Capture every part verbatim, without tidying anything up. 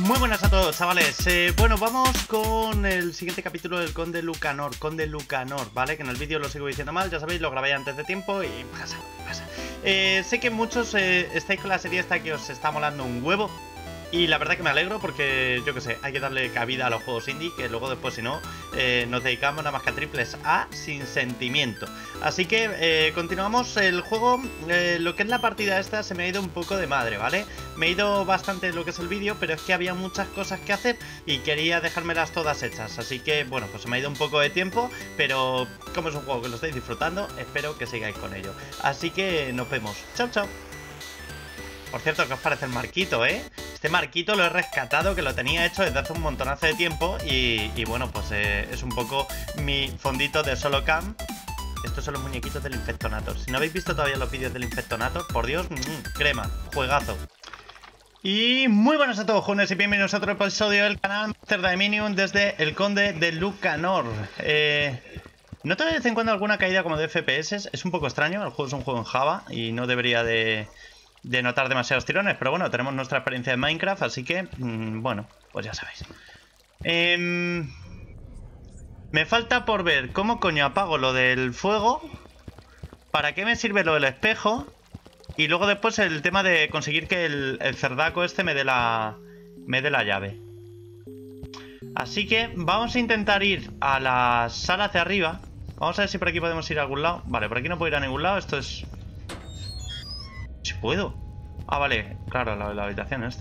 Muy buenas a todos, chavales. Eh, bueno, vamos con el siguiente capítulo del Conde Lucanor. Conde Lucanor, ¿vale? Que en el vídeo lo sigo diciendo mal, ya sabéis, lo grabé antes de tiempo y pasa, pasa. Eh, sé que muchos eh, estáis con la serie esta que os está molando un huevo. Y la verdad que me alegro porque, yo que sé, hay que darle cabida a los juegos indie, que luego después, si no, eh, nos dedicamos nada más que a triples A sin sentimiento. Así que eh, continuamos el juego. Eh, lo que es la partida esta se me ha ido un poco de madre, ¿vale? Me he ido bastante en lo que es el vídeo, pero es que había muchas cosas que hacer y quería dejármelas todas hechas. Así que, bueno, pues se me ha ido un poco de tiempo, pero como es un juego que lo estáis disfrutando, espero que sigáis con ello. Así que nos vemos. Chao, chao. Por cierto, ¿qué os parece el marquito, eh? Este marquito lo he rescatado, que lo tenía hecho desde hace un montonazo de tiempo. Y, y bueno, pues eh, es un poco mi fondito de solo cam. Estos son los muñequitos del Infectonator. Si no habéis visto todavía los vídeos del Infectonator, por Dios, mmm, crema, juegazo. Y muy buenas a todos, jóvenes, y bienvenidos a otro episodio del canal Master Dominion desde el Conde de Lucanor. Eh... Noto de vez en cuando alguna caída como de F P S. Es un poco extraño, el juego es un juego en Java y no debería de... de notar demasiados tirones, pero bueno, tenemos nuestra experiencia de Minecraft, así que, mmm, bueno, pues ya sabéis. Eh, me falta por ver cómo coño apago lo del fuego, para qué me sirve lo del espejo, y luego después el tema de conseguir que el, el cerdaco este me dé la, me dé la llave. Así que vamos a intentar ir a la sala hacia arriba. Vamos a ver si por aquí podemos ir a algún lado. Vale, por aquí no puedo ir a ningún lado, esto es... Si puedo. Ah, vale, claro, la, la habitación esta.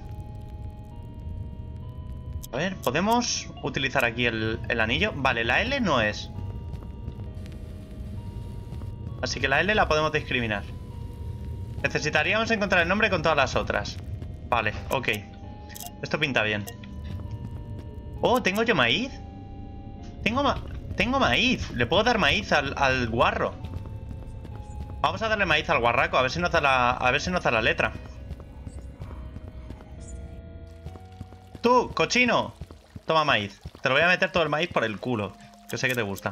A ver, ¿podemos utilizar aquí el, el anillo? Vale, la L no es. Así que la L la podemos discriminar. Necesitaríamos encontrar el nombre con todas las otras. Vale, ok. Esto pinta bien. Oh, ¿tengo yo maíz? Tengo, ma tengo maíz. Le puedo dar maíz al, al guarro. Vamos a darle maíz al guarraco, a ver si nos da la, a ver si nos da la letra. Tú, cochino, toma maíz. Te lo voy a meter todo el maíz por el culo, que sé que te gusta.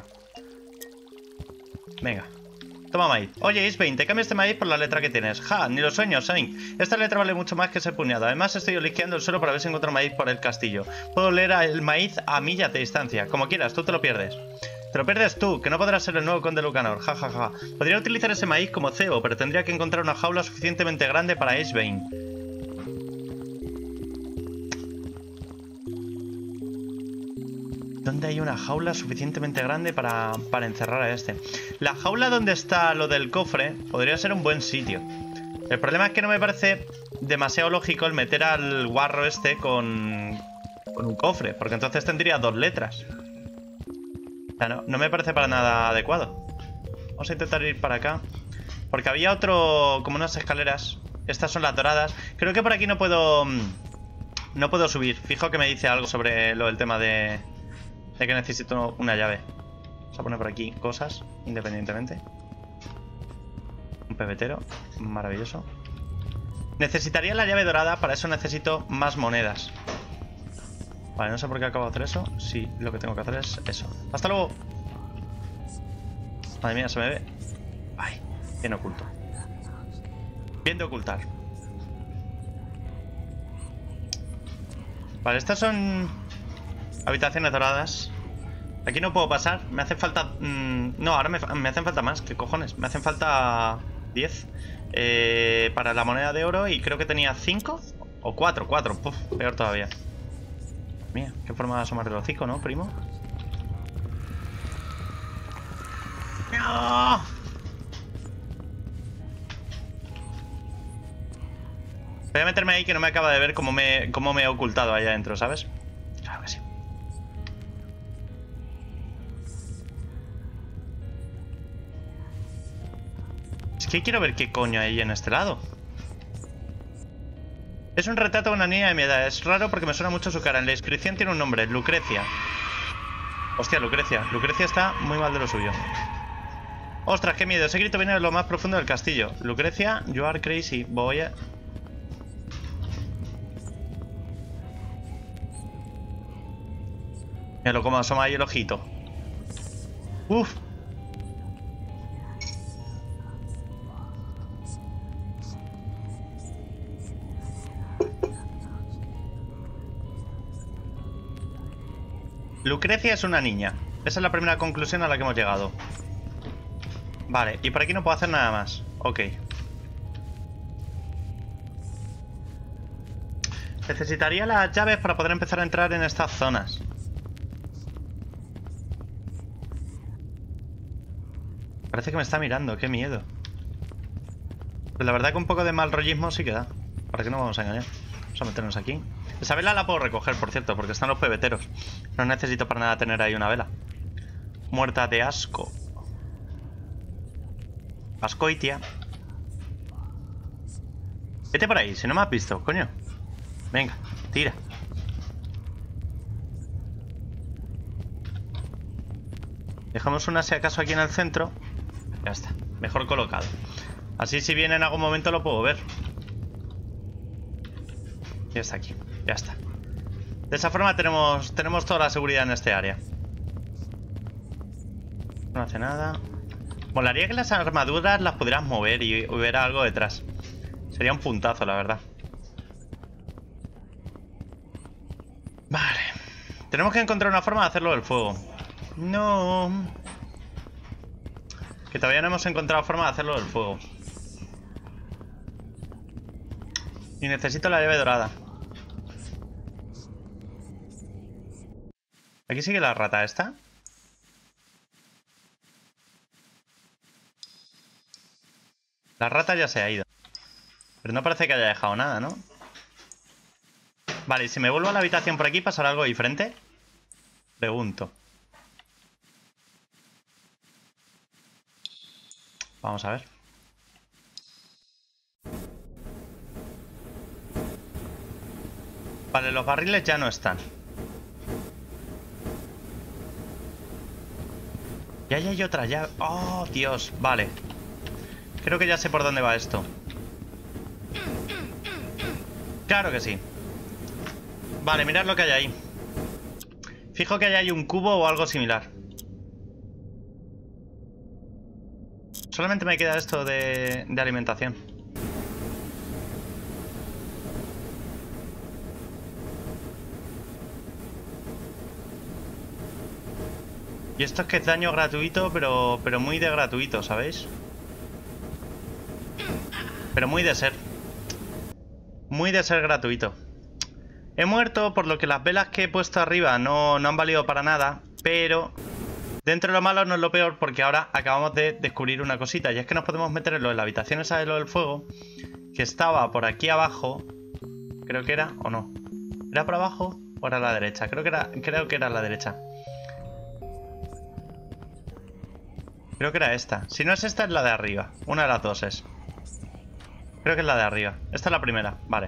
Venga, toma maíz. Oye, Isbane, te cambio este maíz por la letra que tienes. Ja, ni los sueños, Sain. Esta letra vale mucho más que ese puñado. Además, estoy olisqueando el suelo para ver si encuentro maíz por el castillo. Puedo leer el maíz a millas de distancia. Como quieras, tú te lo pierdes. Te lo pierdes tú, que no podrás ser el nuevo Conde Lucanor. Ja, ja, ja. Podría utilizar ese maíz como cebo, pero tendría que encontrar una jaula suficientemente grande para Isbane. ¿Dónde hay una jaula suficientemente grande para, para encerrar a este? La jaula donde está lo del cofre podría ser un buen sitio. El problema es que no me parece demasiado lógico el meter al guarro este con, con un cofre, porque entonces tendría dos letras. O sea, no, no me parece para nada adecuado. Vamos a intentar ir para acá, porque había otro, como unas escaleras. Estas son las doradas. Creo que por aquí no puedo No puedo subir. Fijo que me dice algo sobre lo del tema de De que necesito una llave. Vamos a poner por aquí cosas, independientemente. Un pebetero, maravilloso. Necesitaría la llave dorada, para eso necesito más monedas. Vale, no sé por qué acabo de hacer eso. Sí, lo que tengo que hacer es eso. ¡Hasta luego! Madre mía, se me ve. Ay, bien oculto. Bien de ocultar. Vale, estas son habitaciones doradas. Aquí no puedo pasar. Me hace falta... Mmm, no, ahora me, me hacen falta más. ¿Qué cojones? Me hacen falta diez eh, para la moneda de oro. Y creo que tenía cinco o cuatro. cuatro. Puf, peor todavía. Mira, qué forma de asomar el hocico, ¿no, primo? ¡No! Voy a meterme ahí, que no me acaba de ver cómo me, cómo me he ocultado allá adentro, ¿sabes? Claro que sí. Es que quiero ver qué coño hay en este lado. Es un retrato de una niña de mi edad. Es raro porque me suena mucho su cara. En la inscripción tiene un nombre, Lucrecia. Hostia, Lucrecia. Lucrecia está muy mal de lo suyo. Ostras, qué miedo. Ese grito viene de lo más profundo del castillo. Lucrecia, you are crazy. Voy a... Míralo cómo asoma ahí el ojito. Uf. Lucrecia es una niña. Esa es la primera conclusión a la que hemos llegado. Vale, y por aquí no puedo hacer nada más. Ok. Necesitaría las llaves para poder empezar a entrar en estas zonas. Parece que me está mirando, qué miedo. Pues la verdad que un poco de mal rollismo sí que da. ¿Para qué nos vamos a engañar? Vamos a meternos aquí. Esa vela la puedo recoger, por cierto, porque están los pebeteros. No necesito para nada tener ahí una vela. Muerta de asco. Ascoitia. Vete por ahí, si no me has visto, coño. Venga, tira. Dejamos una si acaso aquí en el centro. Ya está, mejor colocado. Así si viene en algún momento lo puedo ver. Ya está aquí, ya está. De esa forma tenemos, tenemos toda la seguridad en este área. No hace nada. Molaría que las armaduras las pudieras mover y hubiera algo detrás. Sería un puntazo, la verdad. Vale. Tenemos que encontrar una forma de hacerlo del fuego. No. Que todavía no hemos encontrado forma de hacerlo del fuego. Y necesito la llave dorada. ¿Aquí sigue la rata esta? La rata ya se ha ido. Pero no parece que haya dejado nada, ¿no? Vale, y si me vuelvo a la habitación por aquí, ¿pasará algo diferente? Pregunto. Vamos a ver. Vale, los barriles ya no están. Y ahí hay otra llave. ¡Oh, Dios! Vale. Creo que ya sé por dónde va esto. Claro que sí. Vale, mirad lo que hay ahí. Fijo que hay un cubo o algo similar. Solamente me queda esto de, de alimentación. Y esto es que es daño gratuito, pero, pero muy de gratuito, ¿sabéis? Pero muy de ser. Muy de ser gratuito. He muerto, por lo que las velas que he puesto arriba no, no han valido para nada. Pero dentro de lo malo no es lo peor, porque ahora acabamos de descubrir una cosita. Y es que nos podemos meter en lo de la habitación esa de lo del fuego, que estaba por aquí abajo. Creo que era, o no. ¿Era por abajo o era a la derecha? Creo que era, creo que era a la derecha. Creo que era esta. Si no es esta, es la de arriba. Una de las dos es. Creo que es la de arriba. Esta es la primera, vale.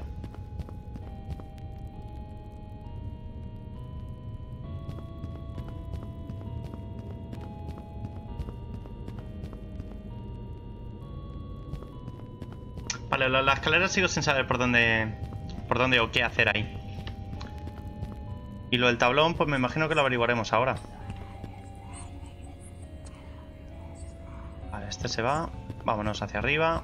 Vale, la, la escalera sigo sin saber por dónde... Por dónde o qué hacer ahí. Y lo del tablón, pues me imagino que lo averiguaremos ahora. Vale, este se va. Vámonos hacia arriba.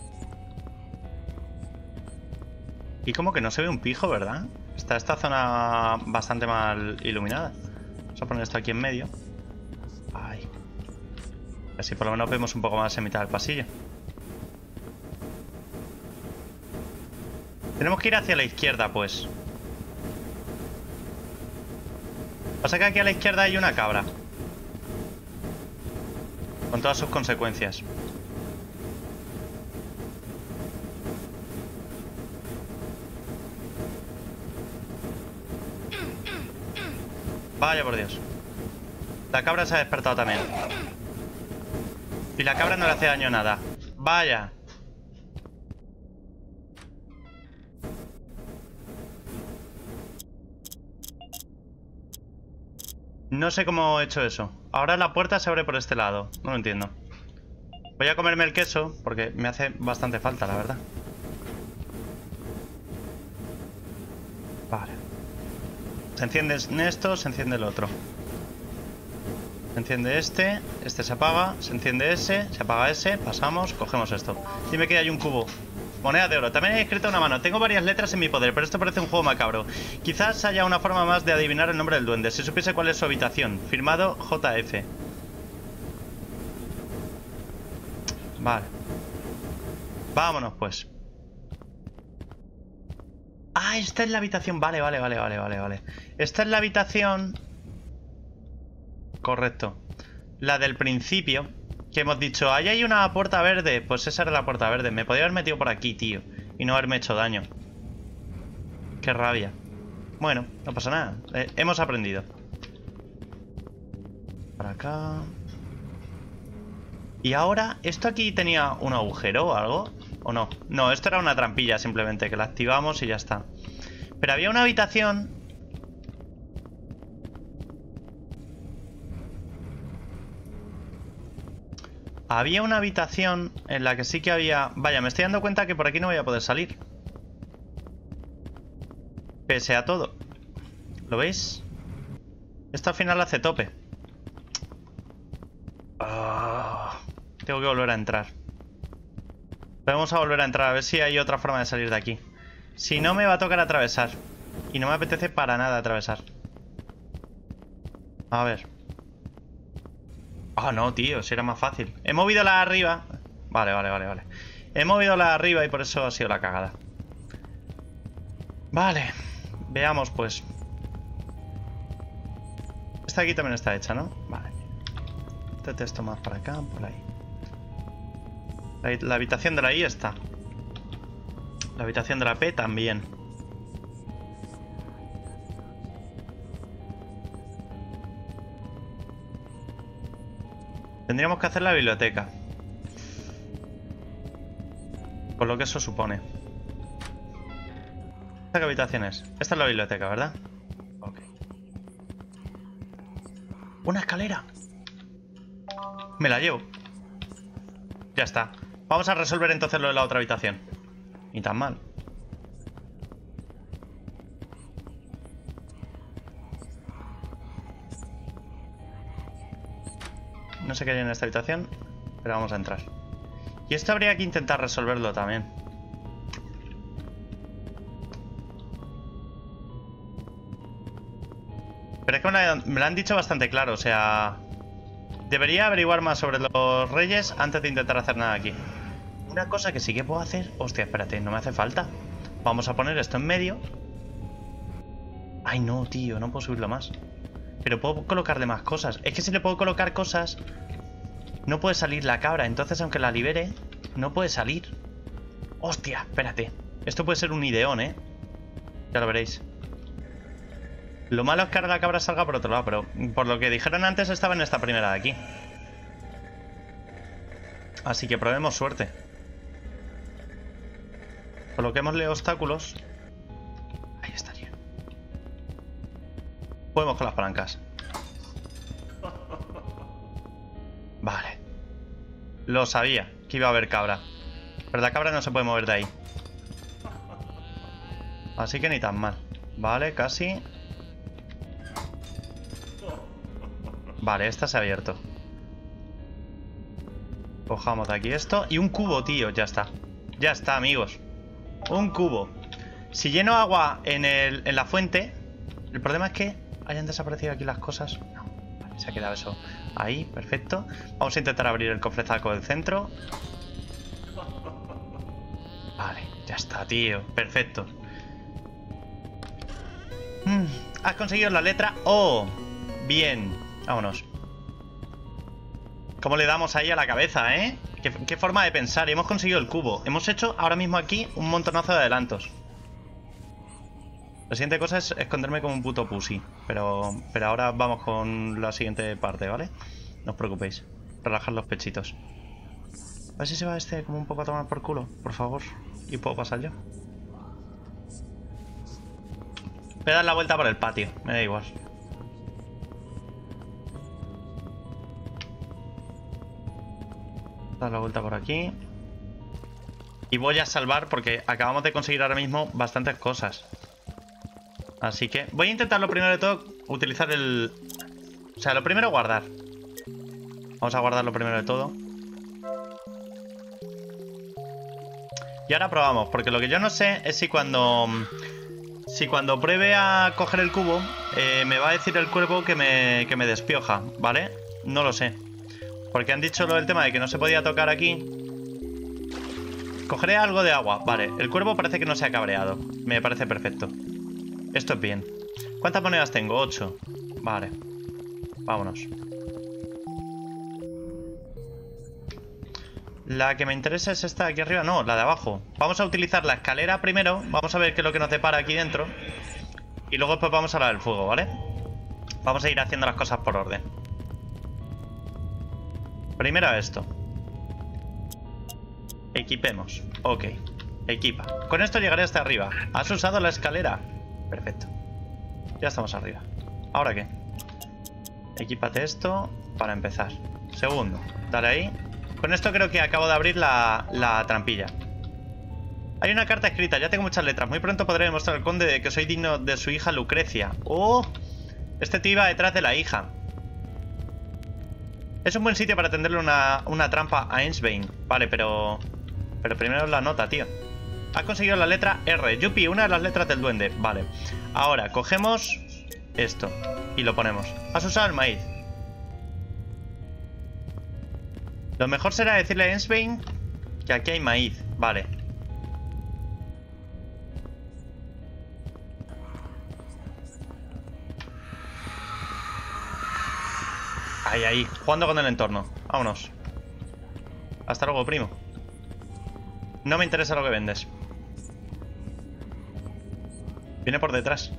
Y como que no se ve un pijo, ¿verdad? Está esta zona bastante mal iluminada. Vamos a poner esto aquí en medio. Ay. Así por lo menos vemos un poco más en mitad del pasillo. Tenemos que ir hacia la izquierda, pues. Pasa que aquí a la izquierda hay una cabra. Con todas sus consecuencias. Vaya por Dios. La cabra se ha despertado también. Y la cabra no le hace daño a nada. Vaya. No sé cómo he hecho eso. Ahora la puerta se abre por este lado. No lo entiendo. Voy a comerme el queso porque me hace bastante falta, la verdad. Vale. Se enciende esto, se enciende el otro. Se enciende este, este se apaga, se enciende ese, se apaga ese, pasamos, cogemos esto. Dime que hay un cubo. Moneda de oro. También he escrito una mano. Tengo varias letras en mi poder, pero esto parece un juego macabro. Quizás haya una forma más de adivinar el nombre del duende. Si supiese cuál es su habitación. Firmado J F. Vale. Vámonos, pues. Ah, esta es la habitación. Vale, vale, vale, vale, vale, vale. Esta es la habitación. Correcto. La del principio. Que hemos dicho, ahí hay una puerta verde. Pues esa era la puerta verde. Me podía haber metido por aquí, tío. Y no haberme hecho daño. Qué rabia. Bueno, no pasa nada. Eh, hemos aprendido. Para acá. Y ahora, ¿esto aquí tenía un agujero o algo? ¿O no? No, esto era una trampilla simplemente, que la activamos y ya está. Pero había una habitación. Había una habitación en la que sí que había... Vaya, me estoy dando cuenta que por aquí no voy a poder salir. Pese a todo. ¿Lo veis? Esto al final hace tope. Oh, tengo que volver a entrar. Vamos a volver a entrar, a ver si hay otra forma de salir de aquí. Si no, me va a tocar atravesar. Y no me apetece para nada atravesar. A ver. Ah, oh, no, tío, si era más fácil. He movido la arriba. Vale, vale, vale, vale. He movido la arriba y por eso ha sido la cagada. Vale. Veamos, pues. Esta aquí también está hecha, ¿no? Vale. Este texto más para acá, por ahí. La, la habitación de la I está. La habitación de la P también. Tendríamos que hacer la biblioteca. Con lo que eso supone. ¿Esta qué habitación es? Esta es la biblioteca, ¿verdad? Ok. ¡Una escalera! Me la llevo. Ya está. Vamos a resolver entonces lo de la otra habitación. Ni tan mal. No sé qué hay en esta habitación, pero vamos a entrar. Y esto habría que intentar resolverlo también. Pero es que me lo, me lo han dicho bastante claro, o sea... Debería averiguar más sobre los reyes antes de intentar hacer nada aquí. Una cosa que sí que puedo hacer... Hostia, espérate, no me hace falta. Vamos a poner esto en medio. Ay, no, tío, no puedo subirlo más. Pero puedo colocarle más cosas. Es que si le puedo colocar cosas, no puede salir la cabra. Entonces, aunque la libere, no puede salir. Hostia, espérate. Esto puede ser un ideón, ¿eh? Ya lo veréis. Lo malo es que ahora la cabra salga por otro lado, pero por lo que dijeron antes estaba en esta primera de aquí. Así que probemos suerte. Coloquémosle obstáculos. Ahí estaría. Podemos con las palancas. Vale. Lo sabía, que iba a haber cabra. Pero la cabra no se puede mover de ahí. Así que ni tan mal. Vale, casi. Vale, esta se ha abierto. Cojamos de aquí esto. Y un cubo, tío, ya está. Ya está, amigos. Un cubo. Si lleno agua en, el, en la fuente... El problema es que hayan desaparecido aquí las cosas. No, vale, se ha quedado eso ahí, perfecto. Vamos a intentar abrir el cofrezaco del centro. Vale, ya está, tío, perfecto. mm, Has conseguido la letra O. Bien, vámonos. ¿Cómo le damos ahí a la cabeza, eh? ¿Qué, qué forma de pensar? Hemos conseguido el cubo. Hemos hecho ahora mismo aquí un montonazo de adelantos. La siguiente cosa es esconderme como un puto pussy. Pero, pero ahora vamos con la siguiente parte, ¿vale? No os preocupéis. Relajar los pechitos. A ver si se va este como un poco a tomar por culo, por favor. Y puedo pasar yo. Voy a dar la vuelta por el patio, me da igual. Dar la vuelta por aquí. Y voy a salvar porque acabamos de conseguir ahora mismo bastantes cosas. Así que voy a intentar lo primero de todo utilizar el... O sea, lo primero guardar. Vamos a guardar lo primero de todo. Y ahora probamos, porque lo que yo no sé es si cuando... Si cuando pruebe a coger el cubo, eh, me va a decir el cuervo que me, que me despioja, ¿vale? No lo sé. Porque han dicho lo del tema de que no se podía tocar aquí. Cogeré algo de agua, vale. El cuervo parece que no se ha cabreado. Me parece perfecto. Esto es bien. ¿Cuántas monedas tengo? Ocho. Vale. Vámonos. La que me interesa es esta de aquí arriba. No, la de abajo. Vamos a utilizar la escalera primero. Vamos a ver qué es lo que nos depara aquí dentro. Y luego después vamos a la del fuego, ¿vale? Vamos a ir haciendo las cosas por orden. Primero esto. Equipemos. Ok. Equipa. Con esto llegaré hasta arriba. ¿Has usado la escalera? Perfecto. Ya estamos arriba. ¿Ahora qué? Equípate esto para empezar. Segundo. Dale ahí. Con esto creo que acabo de abrir la, la trampilla. Hay una carta escrita, ya tengo muchas letras. Muy pronto podré demostrar al conde de que soy digno de su hija Lucrecia. ¡Oh! Este tío iba detrás de la hija. Es un buen sitio para tenderle una, una trampa a Ainsbane. Vale, pero... Pero primero la nota, tío. Has conseguido la letra R. Yupi, una de las letras del duende. Vale. Ahora, cogemos esto y lo ponemos. Has usado el maíz. Lo mejor será decirle a Ainsbane que aquí hay maíz. Vale. Ahí, ahí. Jugando con el entorno. Vámonos. Hasta luego, primo. No me interesa lo que vendes. Viene por detrás.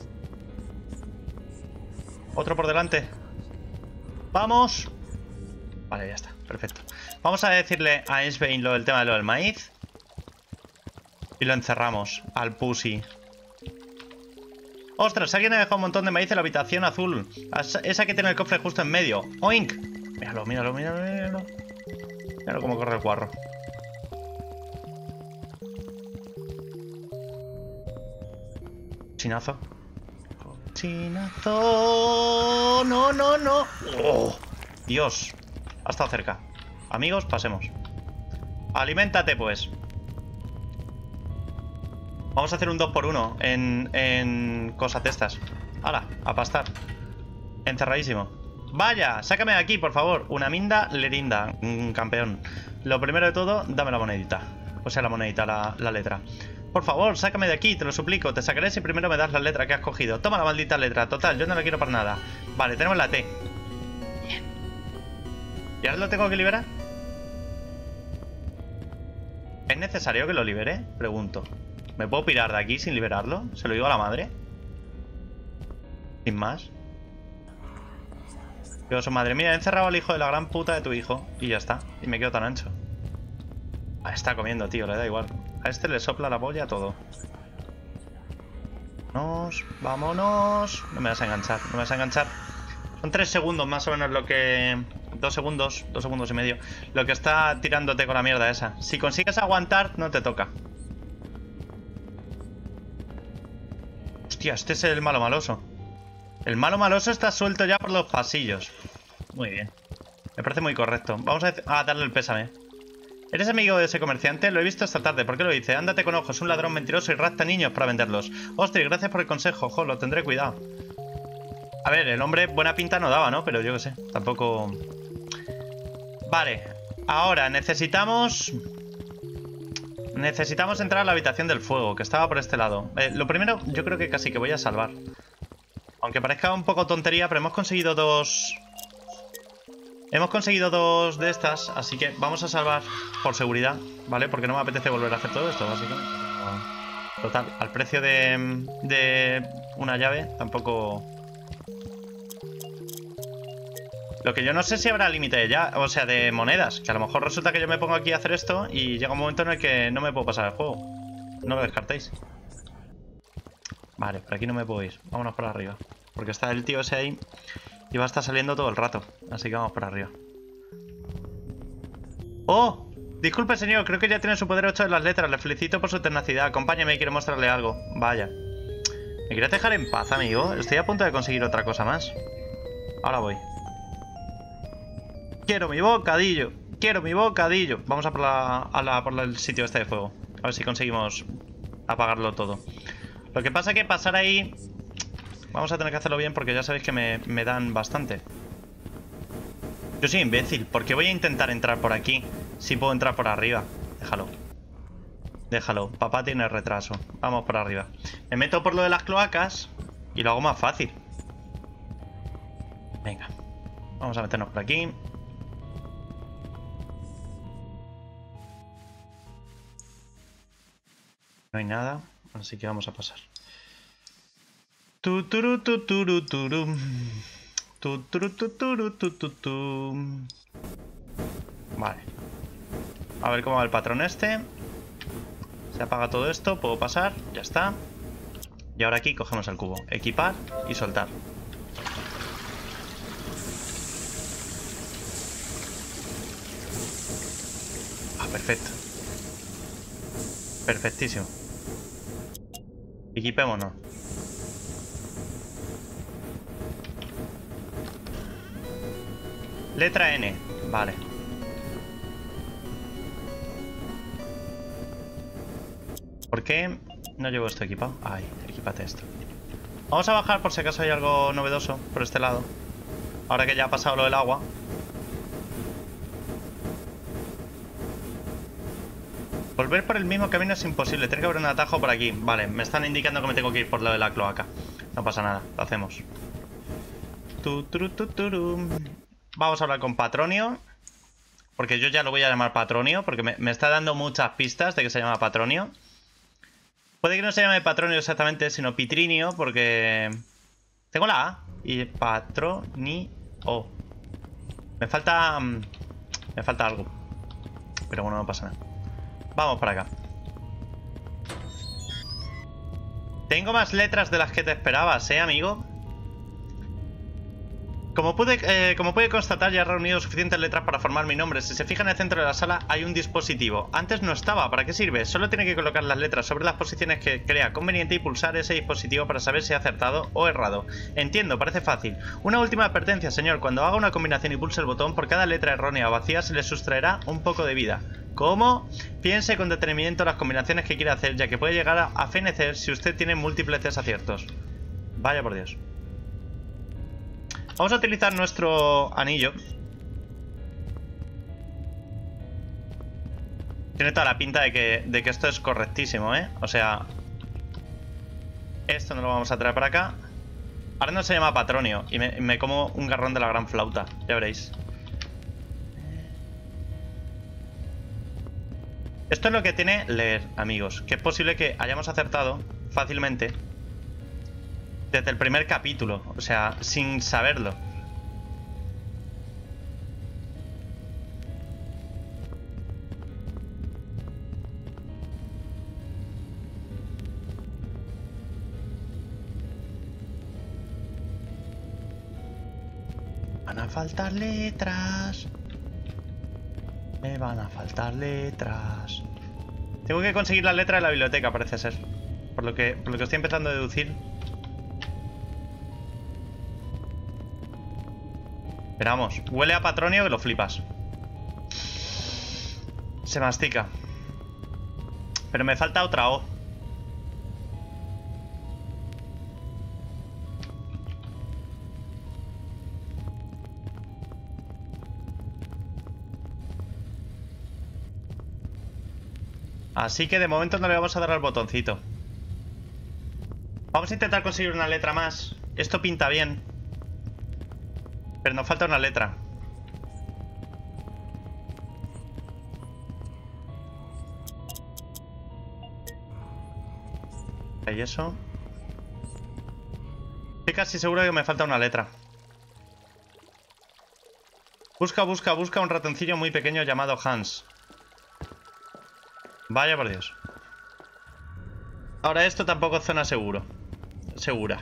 Otro por delante. ¡Vamos! Vale, ya está. Perfecto. Vamos a decirle a Ainsbane lo del tema de lo del maíz. Y lo encerramos al pussy. ¡Ostras! Alguien ha dejado un montón de maíz en la habitación azul. Esa que tiene el cofre justo en medio. ¡Oink! Míralo, míralo, míralo, míralo. Míralo cómo corre el guarro. Chinazo. Chinazo. No, no, no. Oh, Dios. Ha estado cerca. Amigos, pasemos. Aliméntate, pues. Vamos a hacer un dos por uno en, en cosas de estas. ¡Hala! A pastar. Encerradísimo. ¡Vaya! Sácame de aquí, por favor. Una minda lerinda. Un campeón. Lo primero de todo, dame la monedita. O sea, la monedita, la, la letra. Por favor, sácame de aquí, te lo suplico. Te sacaré si primero me das la letra que has cogido. Toma la maldita letra. Total, yo no la quiero para nada. Vale, tenemos la T. Bien. ¿Y ahora lo tengo que liberar? ¿Es necesario que lo libere? Pregunto. ¿Me puedo pirar de aquí sin liberarlo? ¿Se lo digo a la madre? Sin más. Digo, su madre, mira, he encerrado al hijo de la gran puta de tu hijo. Y ya está. Y me quedo tan ancho. Ah, está comiendo, tío, le da igual. A este le sopla la polla todo. Vámonos, vámonos. No me vas a enganchar, no me vas a enganchar. Son tres segundos más o menos lo que... Dos segundos, dos segundos y medio. Lo que está tirándote con la mierda esa. Si consigues aguantar, no te toca. Hostia, este es el malo maloso. El malo maloso está suelto ya por los pasillos. Muy bien. Me parece muy correcto. Vamos a, a darle el pésame. ¿Eres amigo de ese comerciante? Lo he visto esta tarde. ¿Por qué lo dice? Ándate con ojos. Un ladrón mentiroso y rapta niños para venderlos. Ostras, gracias por el consejo. Jo, lo tendré cuidado. A ver, el hombre buena pinta no daba, ¿no? Pero yo qué sé. Tampoco... Vale. Ahora necesitamos... Necesitamos entrar a la habitación del fuego, que estaba por este lado. Eh, lo primero, yo creo que casi que voy a salvar. Aunque parezca un poco tontería, pero hemos conseguido dos... Hemos conseguido dos de estas, así que vamos a salvar por seguridad, ¿vale? Porque no me apetece volver a hacer todo esto, básicamente. Total, al precio de, de una llave, tampoco... Lo que yo no sé si habrá límite ya, o sea, de monedas. Que a lo mejor resulta que yo me pongo aquí a hacer esto y llega un momento en el que no me puedo pasar el juego. No lo descartéis. Vale, por aquí no me puedo ir. Vámonos por arriba. Porque está el tío ese ahí y va a estar saliendo todo el rato. Así que vamos por arriba. ¡Oh! Disculpe, señor. Creo que ya tiene su poder ocho de las letras. Le felicito por su tenacidad. Acompáñeme y quiero mostrarle algo. Vaya. ¿Me quieres dejar en paz, amigo? Estoy a punto de conseguir otra cosa más. Ahora voy. Quiero mi bocadillo. Quiero mi bocadillo. Vamos a por, la, a la, por la, el sitio este de fuego. A ver si conseguimos apagarlo todo. Lo que pasa es que pasar ahí... Vamos a tener que hacerlo bien porque ya sabéis que me, me dan bastante. Yo soy imbécil. ¿Por qué voy a intentar entrar por aquí si puedo entrar por arriba? Déjalo. Déjalo. Papá tiene retraso. Vamos por arriba. Me meto por lo de las cloacas y lo hago más fácil. Venga. Vamos a meternos por aquí. No hay nada. Así que vamos a pasar. Tuturu, tuturu, tuturu. Tuturu, tuturu, tuturu. Vale. A ver cómo va el patrón este. Se apaga todo esto. Puedo pasar. Ya está. Y ahora aquí cogemos el cubo. Equipar y soltar. Ah, perfecto. Perfectísimo. Equipémonos. Letra N. Vale. ¿Por qué no llevo esto equipado? Ay, equípate esto. Vamos a bajar por si acaso hay algo novedoso por este lado. Ahora que ya ha pasado lo del agua. Volver por el mismo camino es imposible. Tiene que haber un atajo por aquí. Vale, me están indicando que me tengo que ir por lo de la cloaca. No pasa nada, lo hacemos. Tu, tu, tu, tu, tu. Vamos a hablar con Patronio. Porque yo ya lo voy a llamar Patronio. Porque me, me está dando muchas pistas de que se llama Patronio. Puede que no se llame Patronio exactamente, sino Pitrinio. Porque tengo la A. Y Patronio. Me falta... Me falta algo. Pero bueno, no pasa nada. Vamos para acá. Tengo más letras de las que te esperabas, ¿eh, amigo? Como pude, eh, como puede constatar, ya he reunido suficientes letras para formar mi nombre. Si se fija en el centro de la sala hay un dispositivo. Antes no estaba. ¿Para qué sirve? Solo tiene que colocar las letras sobre las posiciones que crea conveniente y pulsar ese dispositivo para saber si ha acertado o errado. Entiendo, parece fácil. Una última advertencia, señor. Cuando haga una combinación y pulse el botón, por cada letra errónea o vacía se le sustraerá un poco de vida. ¿Cómo? Piense con detenimiento las combinaciones que quiere hacer, ya que puede llegar a, a fenecer si usted tiene múltiples desaciertos. Vaya por Dios. Vamos a utilizar nuestro anillo. Tiene toda la pinta de que, de que esto es correctísimo, ¿eh? O sea... Esto no lo vamos a traer para acá. Ahora no se llama Patronio. Y me, me como un garrón de la gran flauta. Ya veréis. Esto es lo que tiene leer, amigos. Que es posible que hayamos acertado fácilmente desde el primer capítulo. O sea, sin saberlo. Van a faltar letras. Me van a faltar letras. Tengo que conseguir la letra de la biblioteca, parece ser. Por lo que, por lo que estoy empezando a deducir. Esperamos. Huele a Patronio que lo flipas. Se mastica. Pero me falta otra O. Así que de momento no le vamos a dar al botoncito. Vamos a intentar conseguir una letra más. Esto pinta bien. Pero nos falta una letra. ¿Y eso? Estoy casi seguro de que me falta una letra. Busca, busca, busca un ratoncillo muy pequeño llamado Hans. Vaya por Dios. Ahora esto tampoco es zona seguro. Segura.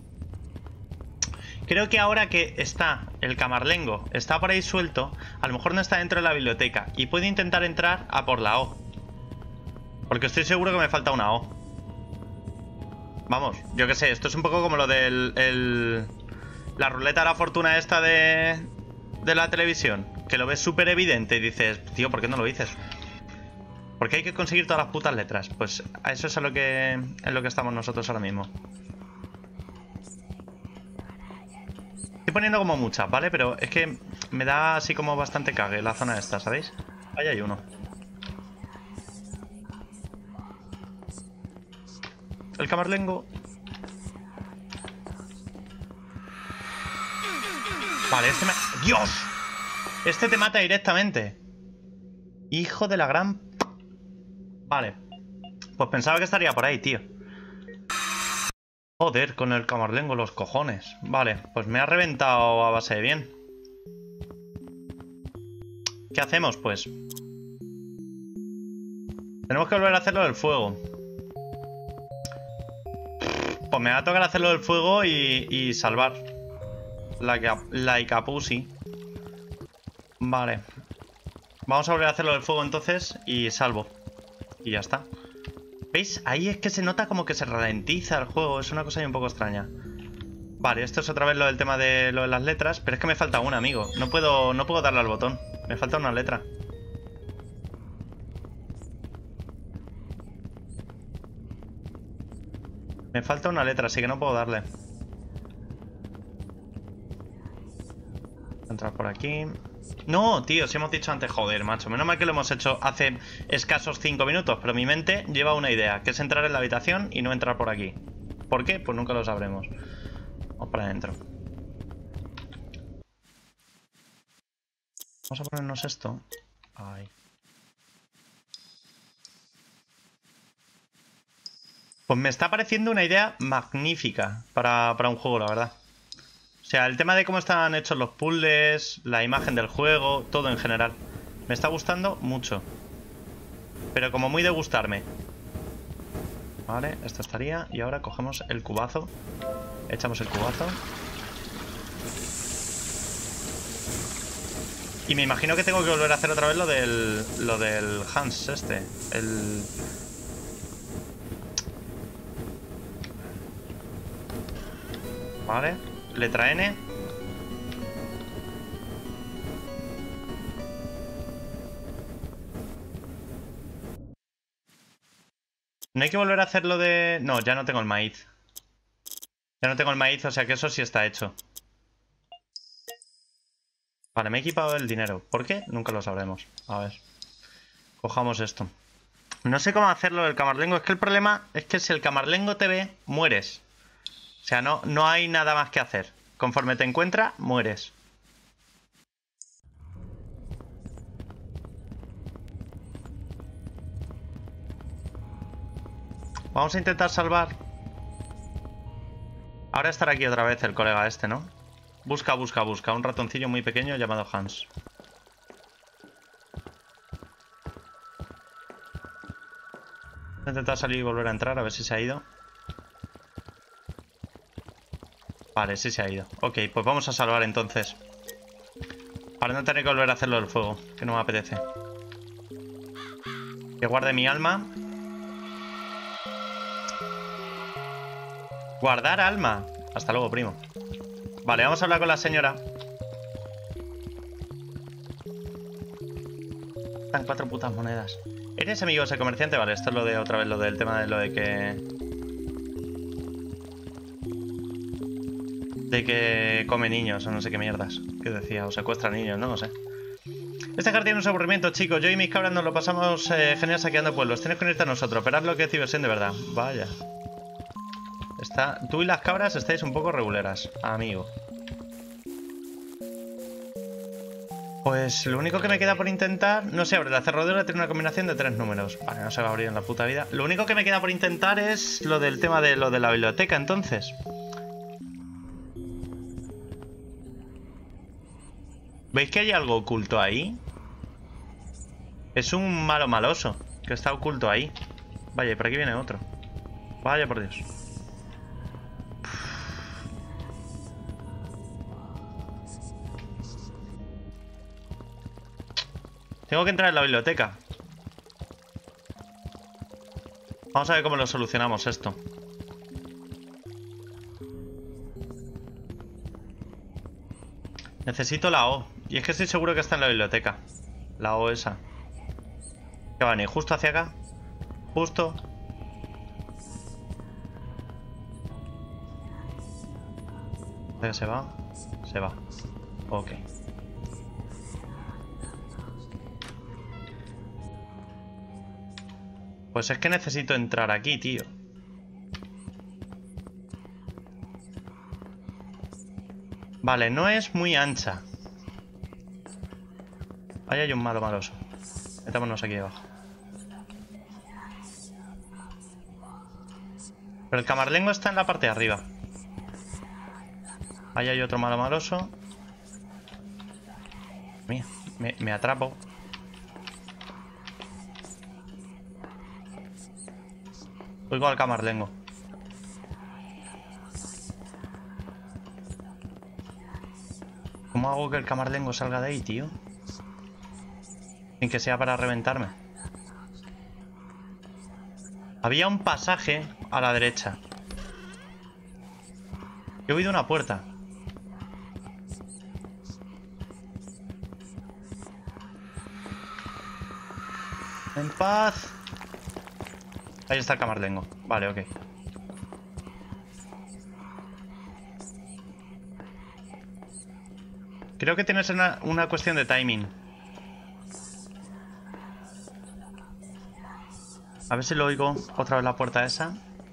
Creo que ahora que está el camarlengo, está por ahí suelto, a lo mejor no está dentro de la biblioteca y puede intentar entrar a por la O. Porque estoy seguro que me falta una O. Vamos, yo qué sé, esto es un poco como lo del... El, la ruleta de la fortuna esta de... de la televisión. Que lo ves súper evidente y dices, tío, ¿por qué no lo dices? Porque hay que conseguir todas las putas letras. Pues a eso es a lo que, es lo que estamos nosotros ahora mismo. Estoy poniendo como muchas, ¿vale? Pero es que me da así como bastante cague la zona esta, ¿sabéis? Ahí hay uno. El camarlengo. Vale, este me... ¡Dios! Este te mata directamente. Hijo de la gran... Vale. Pues pensaba que estaría por ahí, tío. Joder, con el camarlengo los cojones. Vale, pues me ha reventado a base de bien. ¿Qué hacemos, pues? Tenemos que volver a hacerlo del fuego. Pues me va a tocar hacerlo del fuego y, y salvar. Like a, like a pussy. Vale. Vamos a volver a hacerlo del fuego entonces y salvo. Y ya está. ¿Veis? Ahí es que se nota como que se ralentiza el juego. Es una cosa ahí un poco extraña. Vale, esto es otra vez lo del tema de lo de las letras. Pero es que me falta una, amigo. No puedo, no puedo darle al botón. Me falta una letra. Me falta una letra, así que no puedo darle. Entrar por aquí. No, tío, si hemos dicho antes, joder, macho. Menos mal que lo hemos hecho hace escasos cinco minutos. Pero mi mente lleva una idea, que es entrar en la habitación y no entrar por aquí. ¿Por qué? Pues nunca lo sabremos. Vamos para adentro. Vamos a ponernos esto. Ay. Pues me está pareciendo una idea magnífica para, para un juego, la verdad. O sea, el tema de cómo están hechos los puzzles, la imagen del juego, todo en general. Me está gustando mucho. Pero como muy de gustarme. Vale, esto estaría. Y ahora cogemos el cubazo. Echamos el cubazo. Y me imagino que tengo que volver a hacer otra vez lo del, lo del Hans este. El... Vale. Letra N. No hay que volver a hacer lo de... No, ya no tengo el maíz. Ya no tengo el maíz, o sea que eso sí está hecho. Vale, me he equipado el dinero. ¿Por qué? Nunca lo sabremos. A ver. Cojamos esto. No sé cómo hacerlo del camarlengo. Es que el problema es que si el camarlengo te ve, mueres. O sea, no, no hay nada más que hacer. Conforme te encuentra, mueres. Vamos a intentar salvar. Ahora estará aquí otra vez el colega este, ¿no? Busca, busca, busca. Un ratoncillo muy pequeño llamado Hans. Voy a intentar salir y volver a entrar, a ver si se ha ido. Vale, sí se ha ido. Ok, pues vamos a salvar entonces. Para no tener que volver a hacerlo del fuego, que no me apetece. Que guarde mi alma. Guardar alma. Hasta luego, primo. Vale, vamos a hablar con la señora. Están cuatro putas monedas. ¿Eres amigo de ese comerciante? Vale, esto es lo de otra vez, lo del tema de lo de que... De que come niños o no sé qué mierdas. ¿Qué decía? O secuestra niños, no lo sé. Este jardín es un aburrimiento, chicos. Yo y mis cabras nos lo pasamos eh, genial saqueando pueblos. Tienes que unirte a nosotros. Pero haz lo que es diversión de verdad. Vaya. Está... Tú y las cabras estáis un poco reguleras, amigo. Pues lo único que me queda por intentar... No se abre. La cerradura tiene una combinación de tres números. Vale, no se va a abrir en la puta vida. Lo único que me queda por intentar es lo del tema de lo de la biblioteca, entonces. ¿Veis que hay algo oculto ahí? Es un malo maloso que está oculto ahí. Vaya, y por aquí viene otro. Vaya por Dios. Tengo que entrar en la biblioteca. Vamos a ver cómo lo solucionamos esto. Necesito la O. Y es que estoy seguro que está en la biblioteca. La O esa. Que va a venir justo hacia acá. Justo. ¿Dónde se va? Se va. Ok. Pues es que necesito entrar aquí, tío. Vale, no es muy ancha. Ahí hay un malo maloso. Metámonos aquí debajo. Pero el camarlengo está en la parte de arriba. Ahí hay otro malo maloso. Mira, me, me atrapo. Oigo al camarlengo. ¿Cómo hago que el camarlengo salga de ahí, tío? Sin que sea para reventarme. Había un pasaje a la derecha. He oído una puerta. En paz. Ahí está el camarlengo. Vale, ok. Creo que tienes una, una cuestión de timing. A ver si lo oigo otra vez la puerta esa.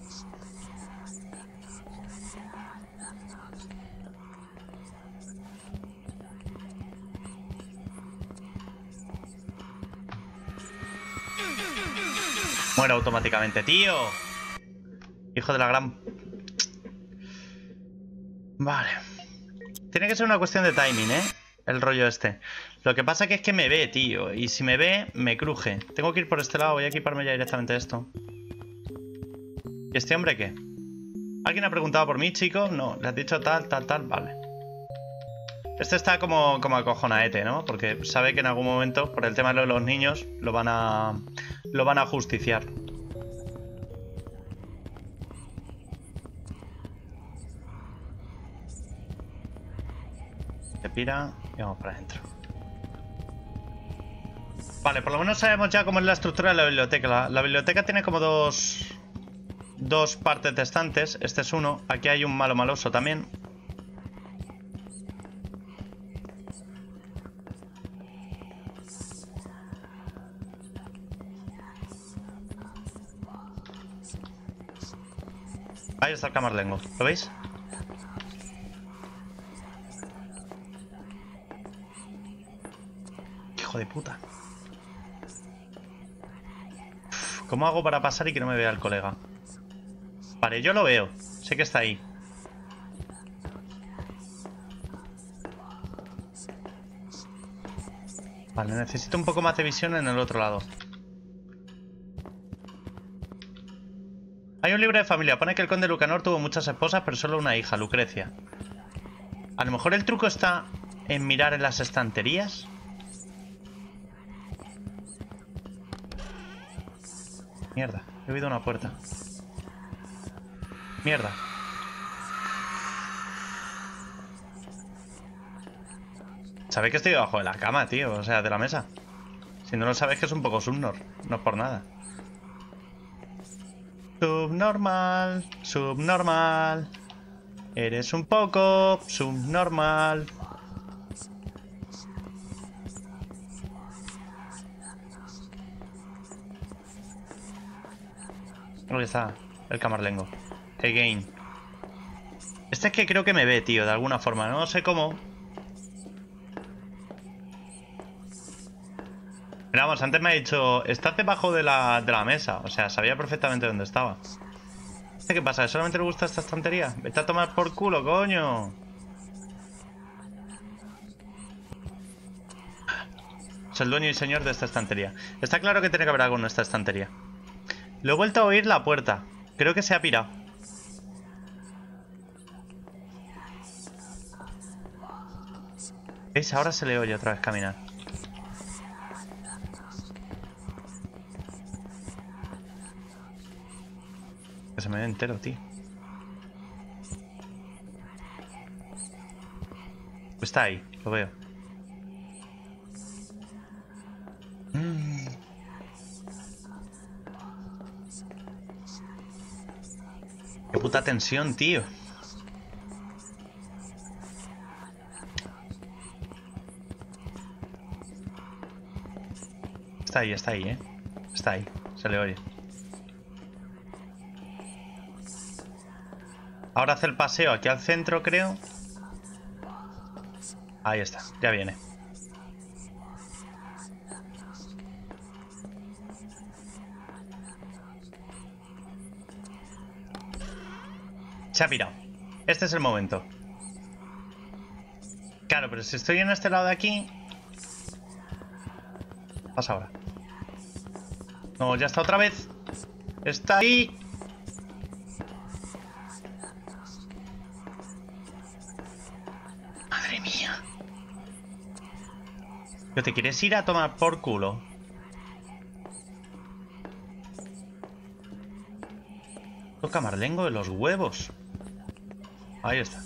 Muere automáticamente, tío. Hijo de la gran... Vale. Tiene que ser una cuestión de timing, ¿eh? El rollo este. Lo que pasa que es que me ve, tío. Y si me ve, me cruje. Tengo que ir por este lado. Voy a equiparme ya directamente esto. ¿Y este hombre qué? ¿Alguien ha preguntado por mí, chico? No. ¿Le has dicho tal, tal, tal? Vale. Este está como, como acojonaete, ¿no? Porque sabe que en algún momento, por el tema de los niños, lo van a... Lo van a justiciar. Se pira y vamos para adentro. Vale, por lo menos sabemos ya cómo es la estructura de la biblioteca. La, la biblioteca tiene como dos... Dos partes de estantes. Este es uno. Aquí hay un malo maloso también. Ahí está el camarlengo. ¿Lo veis? Hijo de puta. ¿Cómo hago para pasar y que no me vea el colega? Vale, yo lo veo. Sé que está ahí. Vale, necesito un poco más de visión en el otro lado. Hay un libro de familia. Pone que el conde Lucanor tuvo muchas esposas, pero solo una hija, Lucrecia. A lo mejor el truco está en mirar en las estanterías. Mierda, he oído una puerta. Mierda. Sabéis que estoy debajo de la cama, tío. O sea, de la mesa. Si no lo sabéis, que es un poco subnor. No es por nada. Subnormal, subnormal. Eres un poco subnormal. Ahí está, el camarlengo. Again. Este es que creo que me ve, tío, de alguna forma. No sé cómo. Pero vamos, antes me ha dicho, estás debajo de la, de la mesa. O sea, sabía perfectamente dónde estaba. ¿Qué pasa? ¿Solamente le gusta esta estantería? Vete a tomar por culo, coño. Es el dueño y señor de esta estantería. Está claro que tiene que haber algo en esta estantería. Lo he vuelto a oír la puerta. Creo que se ha pirado. ¿Veis? Ahora se le oye otra vez caminar. Que se me ve entero, tío. Está ahí, lo veo. Mm. Qué puta tensión, tío. Está ahí, está ahí, ¿eh? Está ahí, se le oye. Ahora hace el paseo aquí al centro, creo. Ahí está, ya viene. Se ha pirado. Este es el momento. Claro, pero si estoy en este lado de aquí... Pasa ahora. No, ya está otra vez. Está ahí. Madre mía. ¿Pero te quieres ir a tomar por culo? Toca marlengo de los huevos. Ahí está.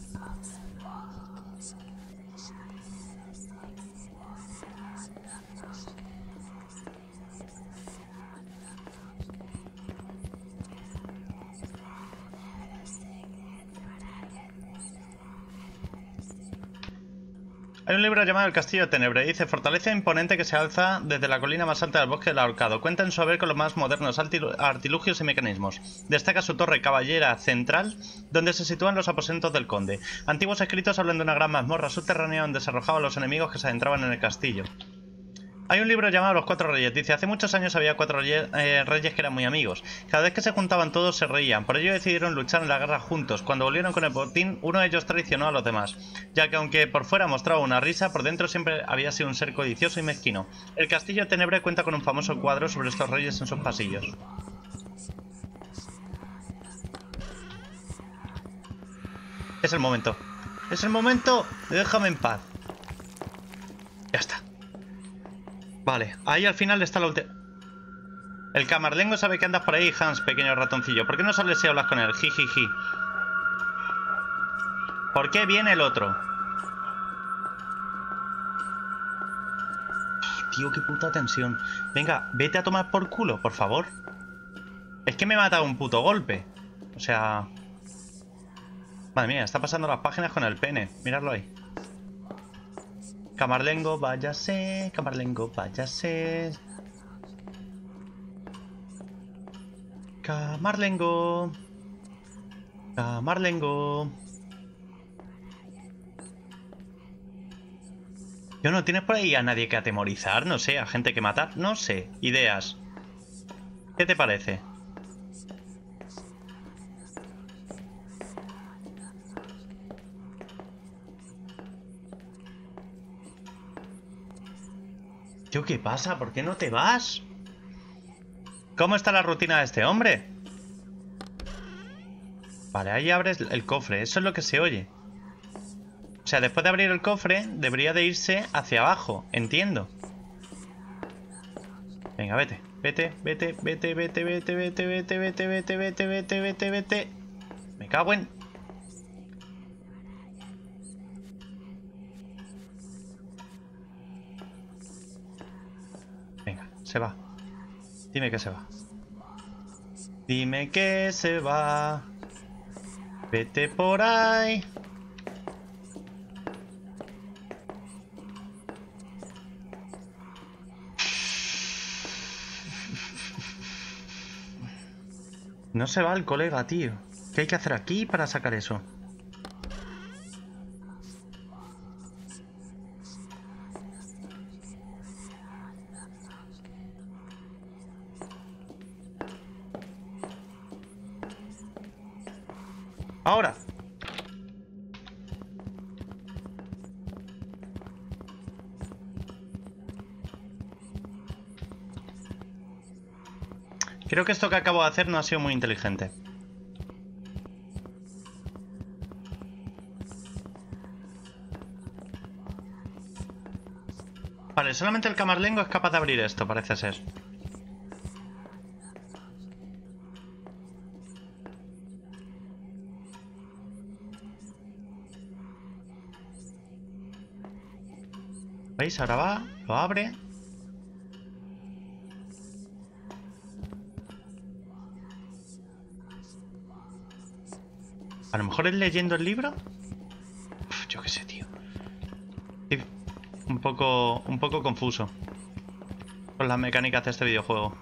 Hay un libro llamado El Castillo de Tenebre. Dice: fortaleza imponente que se alza desde la colina más alta del bosque del Ahorcado. Cuenta en su haber con los más modernos artilugios y mecanismos. Destaca su torre caballera central, donde se sitúan los aposentos del conde. Antiguos escritos hablan de una gran mazmorra subterránea donde se arrojaban los enemigos que se adentraban en el castillo. Hay un libro llamado Los Cuatro Reyes. Dice: hace muchos años había cuatro reyes, eh, reyes que eran muy amigos. Cada vez que se juntaban todos se reían. Por ello decidieron luchar en la guerra juntos. Cuando volvieron con el botín, uno de ellos traicionó a los demás, ya que aunque por fuera mostraba una risa, por dentro siempre había sido un ser codicioso y mezquino. El Castillo de Tenebre cuenta con un famoso cuadro sobre estos reyes en sus pasillos. Es el momento. Es el momento. Déjame en paz. Ya está. Vale, ahí al final está la última. El camarlengo sabe que andas por ahí, Hans, pequeño ratoncillo. ¿Por qué no sales y hablas con él? Jijiji. ¿Por qué viene el otro? Tío, qué puta tensión. Venga, vete a tomar por culo, por favor. Es que me mata un puto golpe. O sea... Madre mía, está pasando las páginas con el pene. Miradlo ahí. Camarlengo, váyase. Camarlengo, váyase. Camarlengo. Camarlengo. Yo no, ¿tienes por ahí a nadie que atemorizar? No sé, a gente que matar. No sé, ideas. ¿Qué te parece? Tío, ¿qué pasa? ¿Por qué no te vas? ¿Cómo está la rutina de este hombre? Vale, ahí abres el cofre. Eso es lo que se oye. O sea, después de abrir el cofre, debería de irse hacia abajo. Entiendo. Venga, vete. Vete, vete, vete, vete, vete, vete, vete, vete, vete, vete, vete, vete, vete. Me cago en... Venga, se va. Dime que se va. Dime que se va. Vete por ahí. No se va el colega, tío. ¿Qué hay que hacer aquí para sacar eso? Ahora. Creo que esto que acabo de hacer no ha sido muy inteligente. Vale, solamente el camarlengo es capaz de abrir esto, parece ser. ¿Veis? Ahora va, lo abre. A lo mejor es leyendo el libro. Uf, yo qué sé, tío. Sí, un poco, un poco confuso con las mecánicas de este videojuego.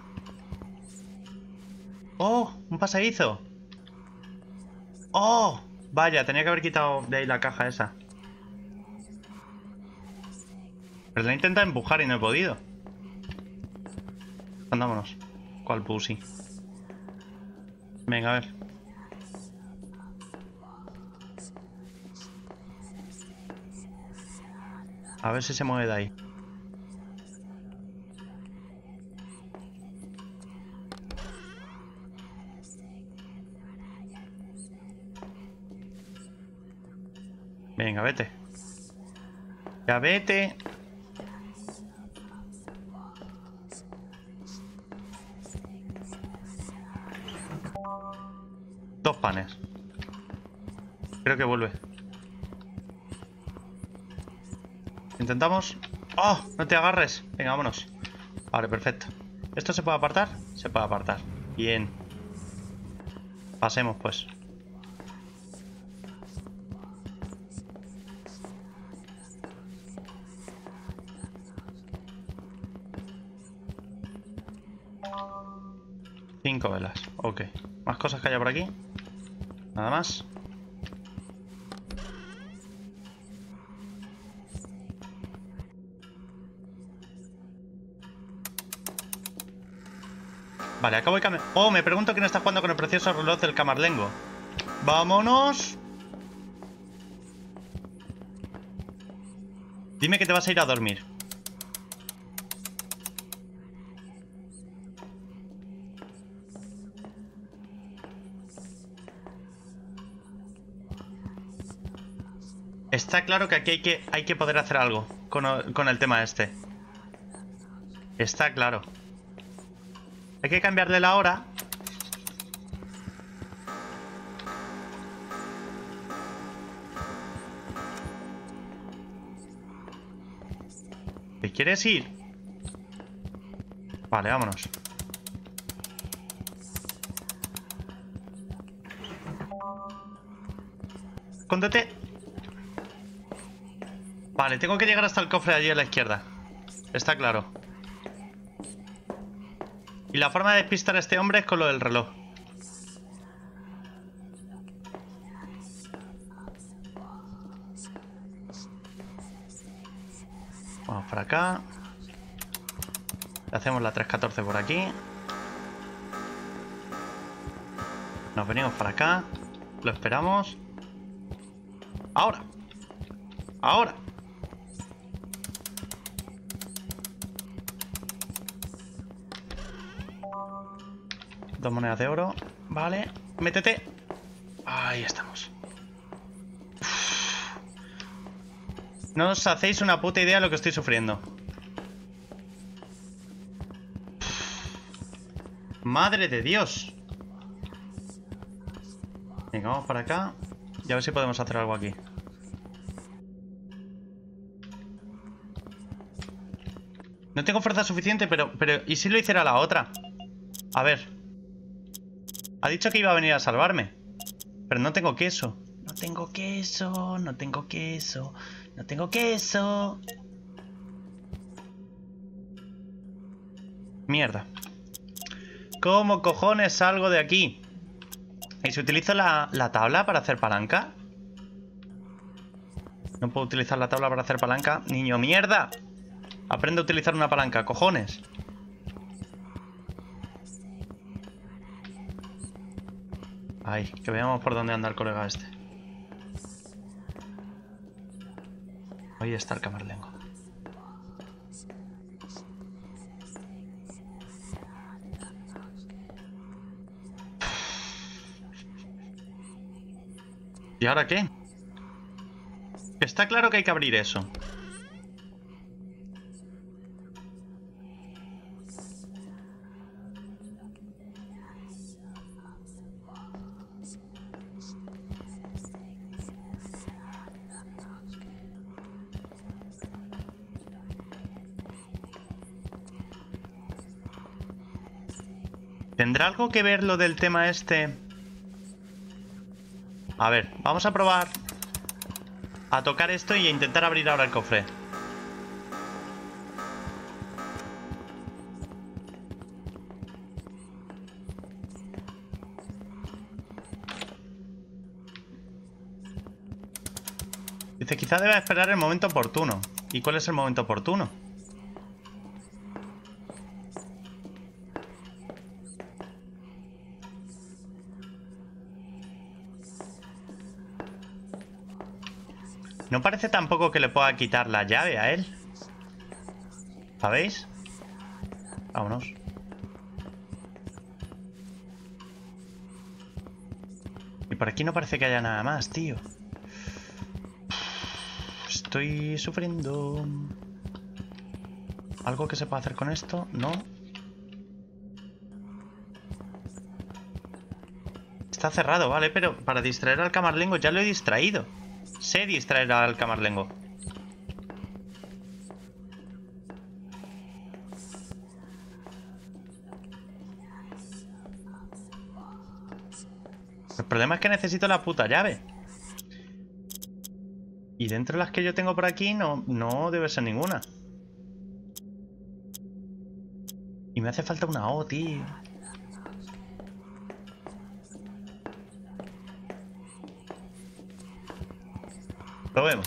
¡Oh! ¡Un pasadizo! ¡Oh! Vaya, tenía que haber quitado de ahí la caja esa. Pero la he intentado empujar y no he podido. Andámonos. ¿Cuál pussy? Venga, a ver. A ver si se mueve de ahí. Venga, vete. Ya vete. Dos panes. Creo que vuelve. Intentamos. ¡Oh! No te agarres. Venga, vámonos. Vale, perfecto. ¿Esto se puede apartar? Se puede apartar. Bien. Pasemos, pues. Cinco velas. Ok. ¿Más cosas que haya por aquí? Nada más. Vale, acabo de cambiar. Oh, me pregunto quién está jugando con el precioso reloj del Camarlengo. ¡Vámonos! Dime que te vas a ir a dormir. Está claro que aquí hay que, hay que poder hacer algo con, con el tema este. Está claro. Hay que cambiarle la hora. ¿Te quieres ir? Vale, vámonos. Escóndete. Vale, tengo que llegar hasta el cofre allí a la izquierda. Está claro. Y la forma de despistar a este hombre es con lo del reloj. Vamos para acá. Le hacemos la tres catorce por aquí. Nos venimos para acá. Lo esperamos. Ahora. Ahora. Dos monedas de oro. Vale. Métete. Ahí estamos. Uf. No os hacéis una puta idea de lo que estoy sufriendo. Uf. Madre de Dios. Venga, vamos para acá. Y a ver si podemos hacer algo aquí. No tengo fuerza suficiente, pero, pero... ¿y si lo hiciera la otra? A ver. Ha dicho que iba a venir a salvarme. Pero no tengo queso. No tengo queso, no tengo queso, no tengo queso. Mierda. ¿Cómo cojones salgo de aquí? ¿Y si utilizo la, la tabla para hacer palanca? No puedo utilizar la tabla para hacer palanca. ¡Niño mierda! Aprende a utilizar una palanca, cojones. Ay, que veamos por dónde anda el colega este. Ahí está el Camarlengo. ¿Y ahora qué? Está claro que hay que abrir eso. ¿Tendrá algo que ver lo del tema este A ver, vamos a probar a tocar esto y a intentar abrir ahora el cofre. Dice, quizá deba esperar el momento oportuno. ¿Y cuál es el momento oportuno? No parece tampoco que le pueda quitar la llave a él. ¿Sabéis? Vámonos. Y por aquí no parece que haya nada más, tío. Estoy sufriendo. ¿Algo que se pueda hacer con esto? No. Está cerrado, vale, pero para distraer al camarlengo ya lo he distraído. Sé distraer al camarlengo. El problema es que necesito la puta llave. Y dentro de las que yo tengo por aquí no, no debe ser ninguna. Y me hace falta una O, tío. Probemos.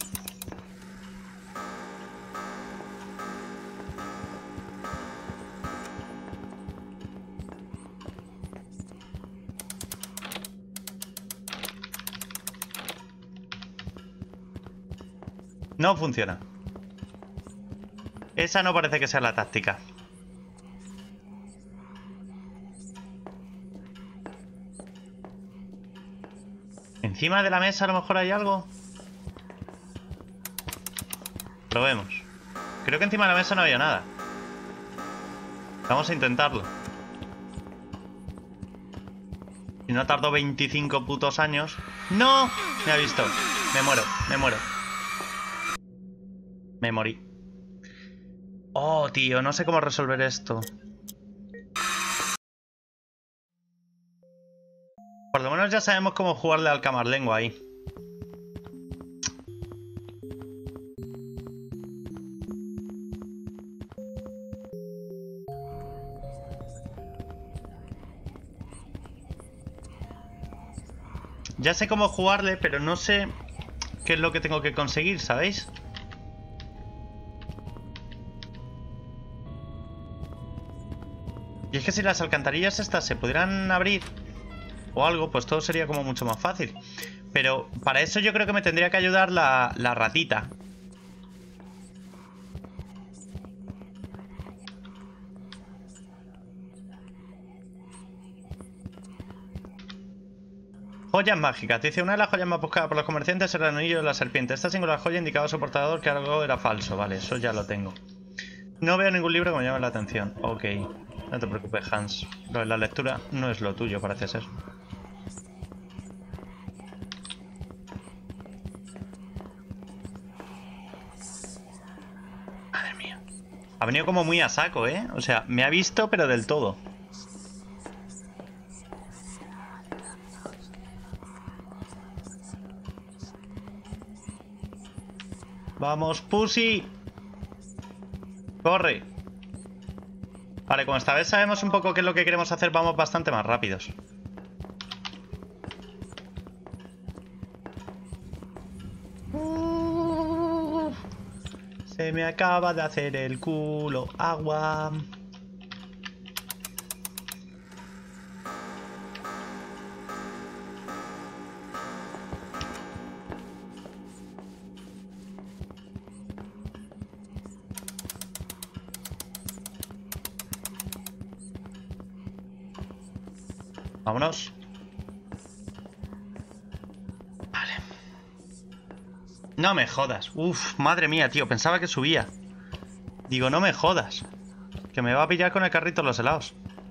No funciona. Esa no parece que sea la táctica. Encima de la mesa a lo mejor hay algo. Probemos. Creo que encima de la mesa no había nada. Vamos a intentarlo. Si no tardó veinticinco putos años. ¡No! Me ha visto. Me muero, me muero. Me morí. Oh, tío, no sé cómo resolver esto. Por lo menos ya sabemos cómo jugarle al camarlengo ahí. Ya sé cómo jugarle, pero no sé qué es lo que tengo que conseguir, ¿sabéis? Y es que si las alcantarillas estas se pudieran abrir o algo, pues todo sería como mucho más fácil. Pero para eso yo creo que me tendría que ayudar la, la ratita. Joyas mágicas. Dice, una de las joyas más buscadas por los comerciantes era el anillo de la serpiente. Esta singular joya indicaba a su portador que algo era falso. Vale, eso ya lo tengo. No veo ningún libro que me llame la atención. Ok. No te preocupes, Hans. Lo de la lectura no es lo tuyo, parece ser. Madre mía. Ha venido como muy a saco, ¿eh? O sea, me ha visto, pero del todo. Vamos, Pussy. Corre. Vale, como esta vez sabemos un poco qué es lo que queremos hacer, vamos bastante más rápidos. Uh, se me acaba de hacer el culo agua. Vámonos. Vale. No me jodas. Uf, madre mía, tío. Pensaba que subía. Digo, no me jodas. Que me va a pillar con el carrito los helados.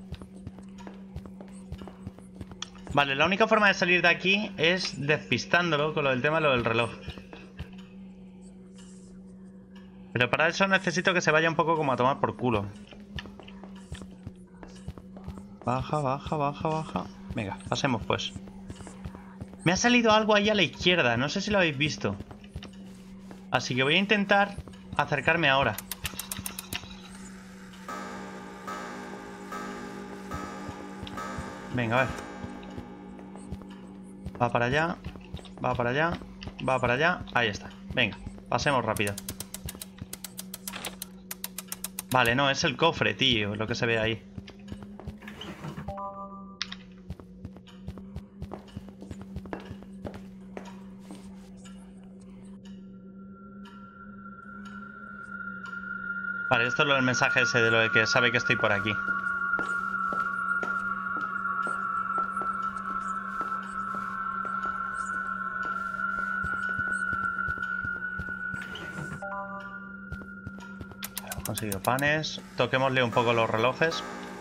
Vale, la única forma de salir de aquí es despistándolo con lo del tema de lo del reloj. Pero para eso necesito que se vaya un poco como a tomar por culo. Baja, baja, baja, baja. Venga, pasemos pues. Me ha salido algo ahí a la izquierda, no sé si lo habéis visto. Así que voy a intentar acercarme ahora. Venga, a ver. Va para allá, va para allá, va para allá. Ahí está. Venga, pasemos rápido. Vale, no, es el cofre, tío, lo que se ve ahí. Vale, esto es lo del mensaje ese de lo de que sabe que estoy por aquí. Hemos conseguido panes. Toquémosle un poco los relojes.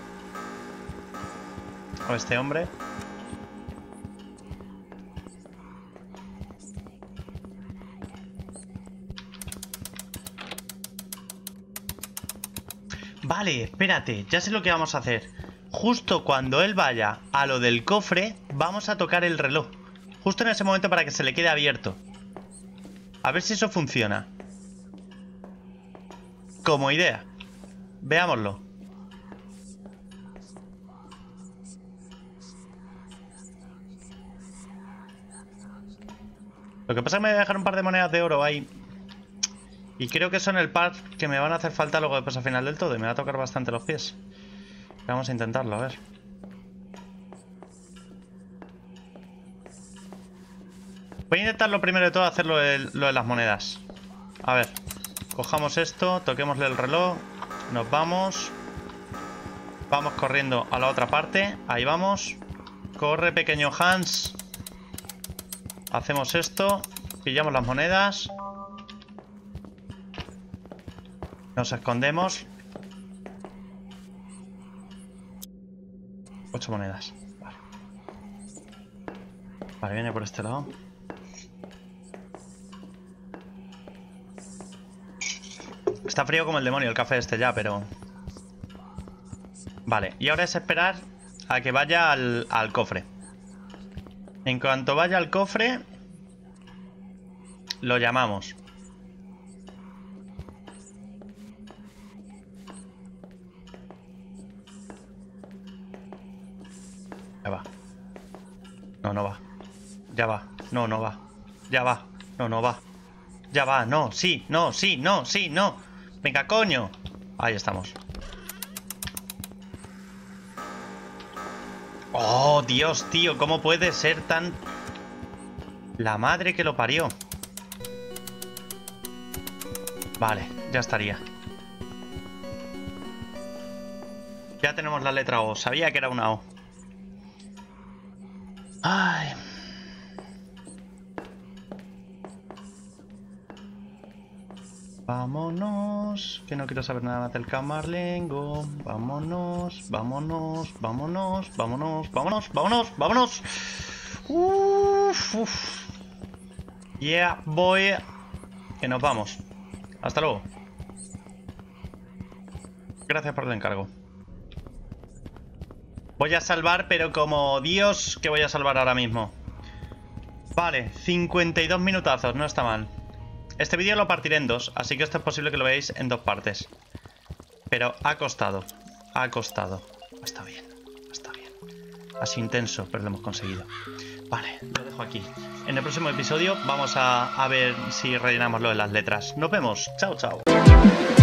A este hombre. Vale, espérate, ya sé lo que vamos a hacer. Justo cuando él vaya a lo del cofre, vamos a tocar el reloj. Justo en ese momento para que se le quede abierto. A ver si eso funciona. Como idea. Veámoslo. Lo que pasa es que me voy a dejar un par de monedas de oro ahí. Y creo que son el par que me van a hacer falta luego después al final del todo. Y me va a tocar bastante los pies. Vamos a intentarlo, a ver. Voy a intentar lo primero de todo hacer lo de, lo de las monedas. A ver. Cojamos esto, toquémosle el reloj. Nos vamos. Vamos corriendo a la otra parte. Ahí vamos. Corre, pequeño Hans. Hacemos esto. Pillamos las monedas. Nos escondemos. Ocho monedas. Vale. Vale, viene por este lado. Está frío como el demonio el café este ya, pero... Vale, y ahora es esperar a que vaya al, al cofre. En cuanto vaya al cofre, lo llamamos. Ya va. No, no va. Ya va. No, no va. Ya va. No, no va. Ya va. No, sí, no, sí, no, sí, no. Venga, coño. Ahí estamos. Oh, Dios, tío. ¿Cómo puede ser tan... La madre que lo parió? Vale, ya estaría. Ya tenemos la letra O. Sabía que era una O. Ay. Vámonos, que no quiero saber nada más del Camarlengo. Vámonos, vámonos, vámonos, vámonos, vámonos, vámonos, vámonos. Uf, uf. Yeah, boy. Que nos vamos. Hasta luego. Gracias por el encargo. Voy a salvar, pero como Dios que voy a salvar ahora mismo. Vale, cincuenta y dos minutazos, no está mal. Este vídeo lo partiré en dos, así que esto es posible que lo veáis en dos partes. Pero ha costado, ha costado. Está bien, está bien. Ha sido intenso, pero lo hemos conseguido. Vale, lo dejo aquí. En el próximo episodio vamos a, a ver si rellenamos lo de las letras. Nos vemos, chao, chao.